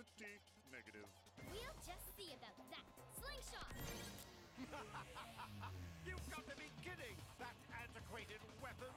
Pretty negative. We'll just see about that. Slingshot! You've got to be kidding! That antiquated weapon!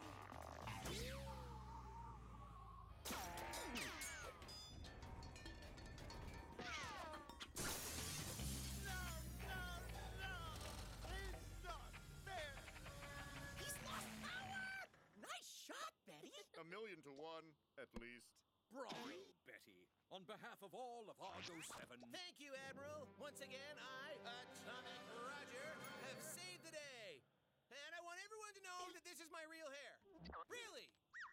It's not fair! He's lost power! Nice shot, Betty! 1,000,000 to 1, at least. Bravo, Betty. On behalf of all of Argo 7. Thank you, Admiral. Once again, I, Atomic Roger, have saved the day. And I want everyone to know that this is my real hair. Really.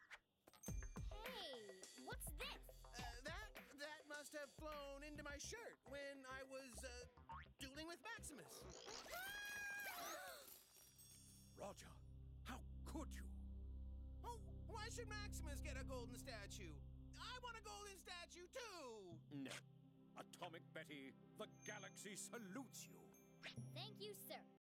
Hey, what's this? That must have flown into my shirt when I was, dueling with Maximus. Roger, how could you? Oh, why should Maximus get a golden statue? I want a golden statue, too! No. Atomic Betty, the galaxy salutes you. Thank you, sir.